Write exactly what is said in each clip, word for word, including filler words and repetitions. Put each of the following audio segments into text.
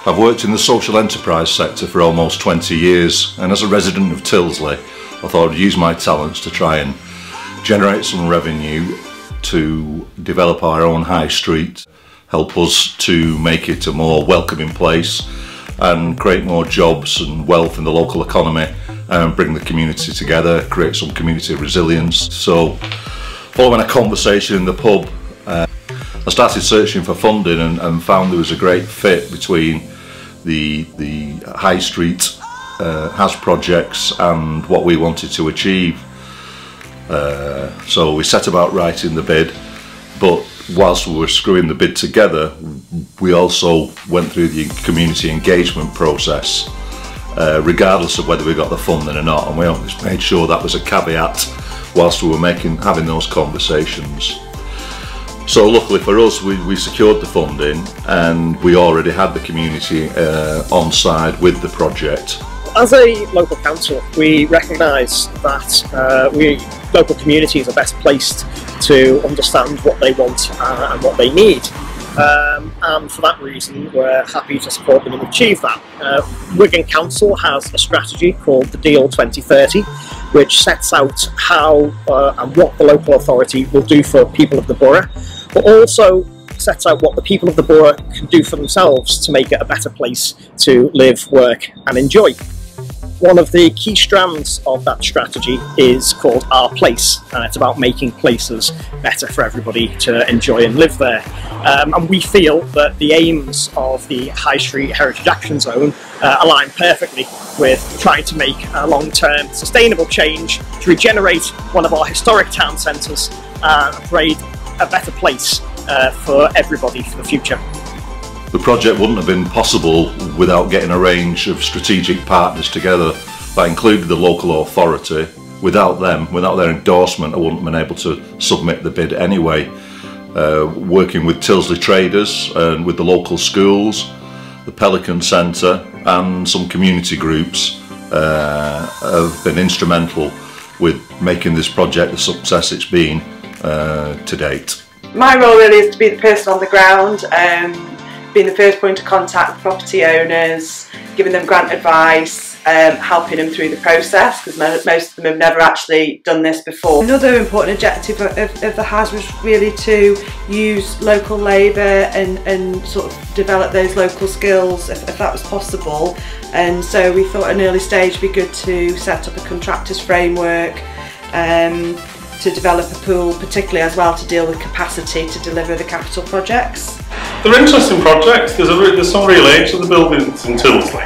I've worked in the social enterprise sector for almost twenty years, and as a resident of Tyldesley, I thought I'd use my talents to try and generate some revenue to develop our own high street, help us to make it a more welcoming place and create more jobs and wealth in the local economy and bring the community together, create some community resilience. So following a conversation in the pub, uh, I started searching for funding and, and found there was a great fit between the, the high street uh, has projects and what we wanted to achieve. Uh, so we set about writing the bid, but whilst we were screwing the bid together, we also went through the community engagement process, uh, regardless of whether we got the funding or not, and we always made sure that was a caveat whilst we were making having those conversations. So luckily for us, we, we secured the funding and we already had the community uh, on side with the project. As a local council, we recognise that uh, we local communities are best placed to understand what they want uh, and what they need. Um, and for that reason, we're happy to support them and achieve that. Uh, Wigan Council has a strategy called the Deal twenty thirty, which sets out how uh, and what the local authority will do for people of the borough, but also sets out what the people of the borough can do for themselves to make it a better place to live, work and enjoy. One of the key strands of that strategy is called Our Place, and it's about making places better for everybody to enjoy and live there. Um, and we feel that the aims of the High Street Heritage Action Zone uh, align perfectly with trying to make a long-term sustainable change to regenerate one of our historic town centres and create a better place uh, for everybody for the future. The project wouldn't have been possible without getting a range of strategic partners together. That included the local authority. Without them, without their endorsement, I wouldn't have been able to submit the bid anyway. Uh, working with Tyldesley traders and with the local schools, the Pelican Centre and some community groups uh, have been instrumental with making this project the success it's been uh, to date. My role really is to be the person on the ground, um, being the first point of contact with property owners, giving them grant advice, um, helping them through the process, because most of them have never actually done this before. Another important objective of, of the house was really to use local labour and, and sort of develop those local skills if, if that was possible, and so we thought at an early stage it'd be good to set up a contractors framework, um, to develop a pool, particularly as well to deal with capacity to deliver the capital projects. They're interesting projects. There's, a, there's some real age to the buildings in Tyldesley.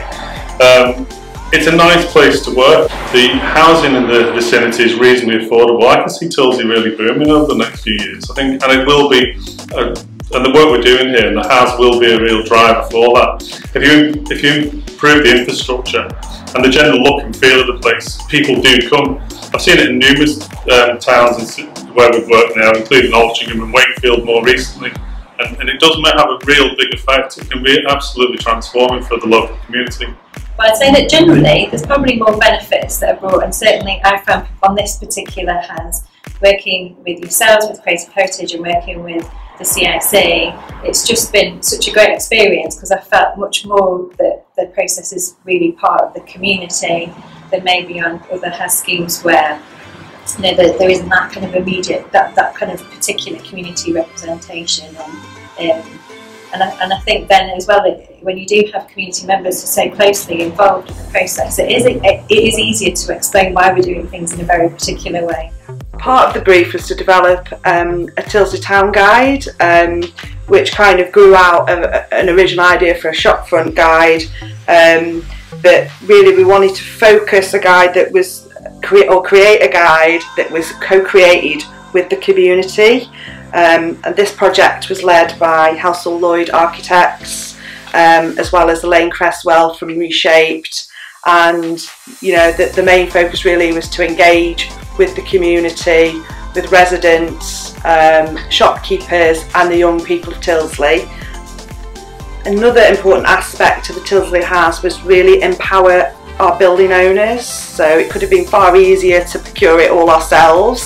Um, it's a nice place to work. The housing in the vicinity is reasonably affordable. I can see Tyldesley really booming over the next few years. I think, and it will be, a, and the work we're doing here in the house will be a real driver for that. If you if you improve the infrastructure and the general look and feel of the place, people do come. I've seen it in numerous um, towns where we've worked now, including Altrincham and Wakefield more recently, and, and it does have a real big effect. It can be absolutely transforming for the local community. But I'd say that generally there's probably more benefits that are brought, and certainly I found on this particular house, working with yourselves with Creative Heritage and working with the C I C, it's just been such a great experience because I felt much more that the process is really part of the community than maybe on other house schemes where you know there, there isn't that kind of immediate, that, that kind of particular community representation. And, um, and, I, and I think then as well, it, when you do have community members who are so closely involved in the process, it is, it, it is easier to explain why we're doing things in a very particular way. Part of the brief was to develop um, a Tyldesley town guide, um, which kind of grew out of an original idea for a shopfront guide. Um, but really we wanted to focus a guide that was, cre or create a guide that was co-created with the community. Um, and this project was led by Helsall Lloyd Architects, um, as well as Elaine Cresswell from Reshaped. And you know, the, the main focus really was to engage with the community, with residents, um, shopkeepers and the young people of Tyldesley. Another important aspect of the Tyldesley House was really empower our building owners, so it could have been far easier to procure it all ourselves,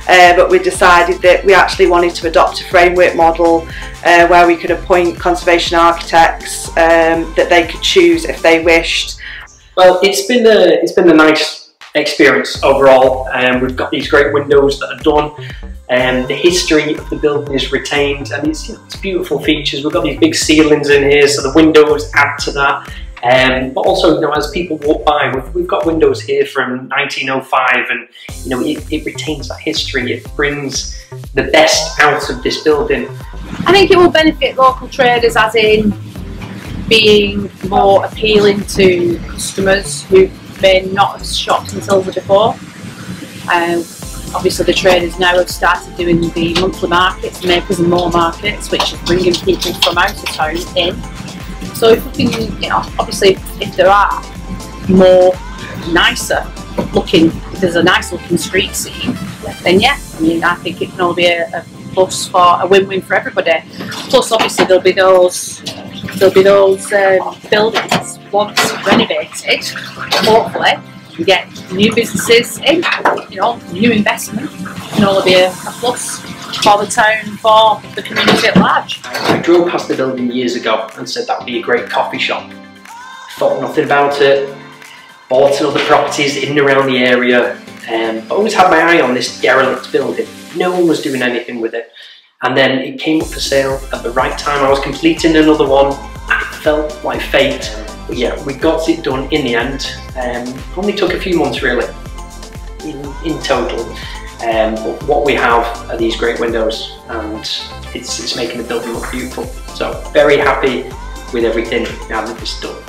uh, but we decided that we actually wanted to adopt a framework model uh, where we could appoint conservation architects um, that they could choose if they wished. Well, it's been a, it's been a nice experience overall. Um, we've got these great windows that are done, and um, the history of the building is retained, and it's, you know, it's beautiful features. We've got these big ceilings in here, so the windows add to that. Um, but also, you know, as people walk by, we've, we've got windows here from nineteen oh five, and you know, it, it retains that history. It brings the best out of this building. I think it will benefit local traders, as in being more appealing to customers who may not have shopped in Tyldesley before. Um, obviously the traders now have started doing the monthly markets, Makers and More markets, which is bringing people from out of town in. So if we can, you know, obviously if there are more nicer looking, if there's a nice looking street scene, then yeah, I mean, I think it can all be a, a plus for a win-win for everybody. Plus obviously there'll be those There'll be those um, buildings once renovated, hopefully, and get new businesses in, you know, new investment, and all will be a, a plus for the town, for the community at large. I drove past the building years ago and said that would be a great coffee shop. Thought nothing about it, bought other properties in and around the area, um, but always had my eye on this derelict building. No one was doing anything with it. And then it came up for sale at the right time. I was completing another one, and it felt like fate. But yeah, we got it done in the end. Um, only took a few months really, in, in total. Um, but what we have are these great windows, and it's, it's making the building look beautiful. So very happy with everything now that it's done.